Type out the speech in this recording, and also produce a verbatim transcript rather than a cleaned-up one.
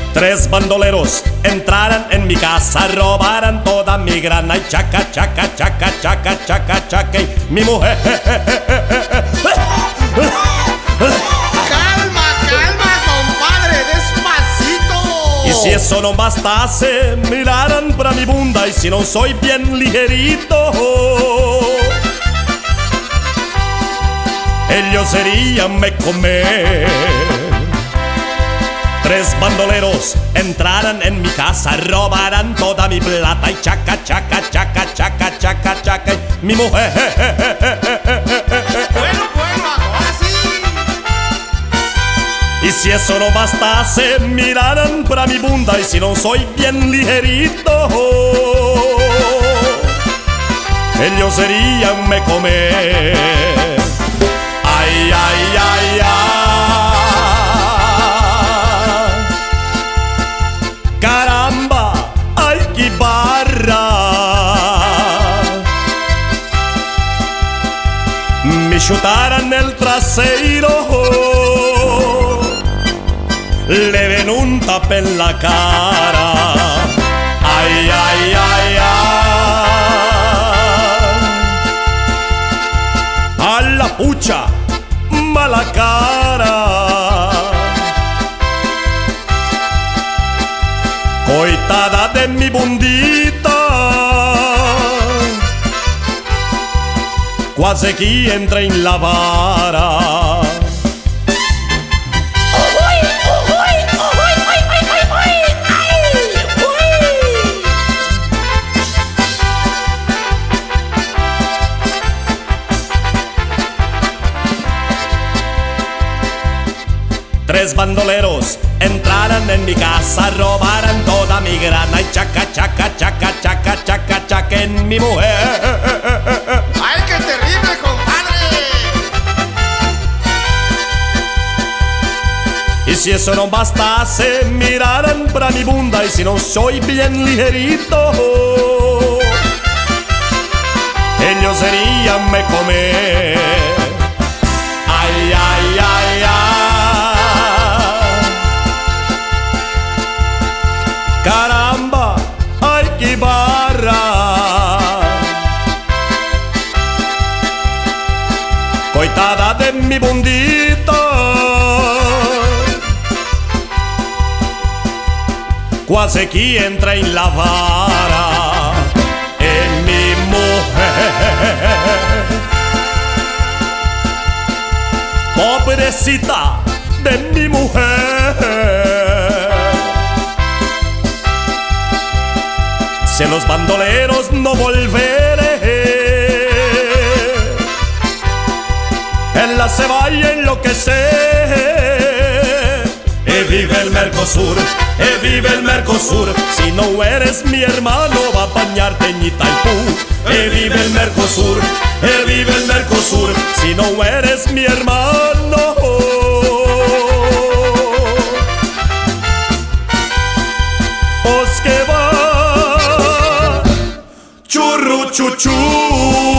Tres bandoleros entraran en mi casa, robaran toda mi grana y chaca, chaca, chaca, chaca, chaca, chaca, y mi mujer. Calma, calma, compadre, despacito. Y si eso no bastase, miraran para mi bunda, y si no soy bien ligerito, ellos serían me comer. Tres bandoleros entraran en mi casa, robaran toda mi plata y chaca, chaca, chaca, chaca, chaca, chaca, y mi mujer. Bueno, bueno, ahora sí. Y si eso no bastase, miraran para mi bunda, y si no soy bien ligerito, ellos serían me comer. Ay, ay, ay, ay. Caramba, ay, qué barra. Me chutaran el trasero, le ven un tape en la cara. Ay, ay, ay, ay. A la pucha, mala cara. Coitada de mi bundita, quasi que entra en la vara. Tres bandoleros entraran en mi casa, robaran toda mi grana y chaca, chaca, chaca, chaca, chaca, chaca en mi mujer. ¡Ay, qué terrible, compadre! Y si eso no bastase, miraran para mi bunda, y si no soy bien ligerito, ellos serían me comer. Ay, ay, ay, ay. Caramba, ay, qué barra. Coitada de mi bundita, quasi que entra en la vara. En mi mujer, pobrecita de mi mujer. Si los bandoleros no volveré, ella se va y enloquecer. Y vive el Mercosur, y vive el Mercosur. Si no eres mi hermano, va a bañarte en Itaipú. Y vive el Mercosur, y vive el Mercosur. Si no eres mi hermano, pues que va churru chuchu.